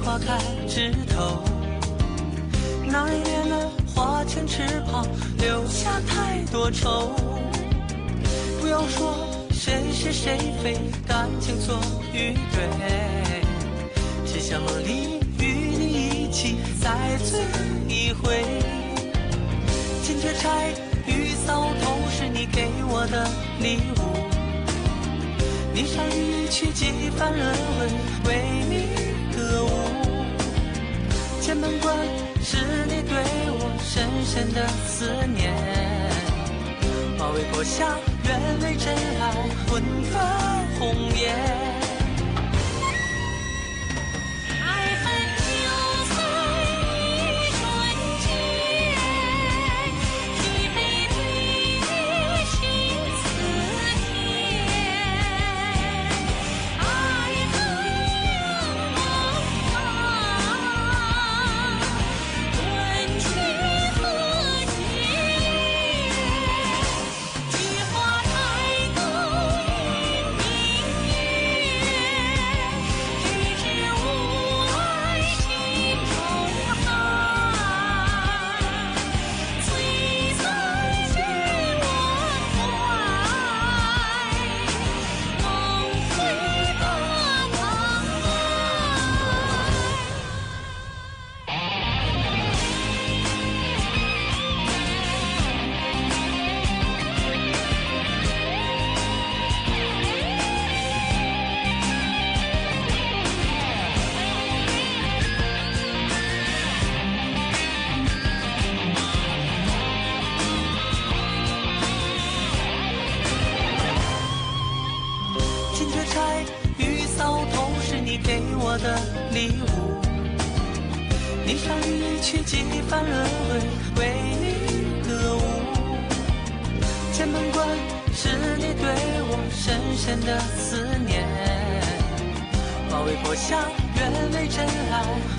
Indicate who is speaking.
Speaker 1: 花开枝头。那一年的花前翅膀，留下太多愁。不要说谁是谁非，感情错与对，只想和你与你一起再醉一回。金雀钗玉搔头是你给我的礼物，霓裳羽衣曲几番轮回，为你歌舞。剑门关是你对我深深的思念，马嵬坡下愿为真爱魂分红颜。金雀钗玉搔头是你给我的礼物，霓裳羽衣曲几番轮回，为你歌舞。剑门关是你对我深深的思念，马嵬坡下愿为真爱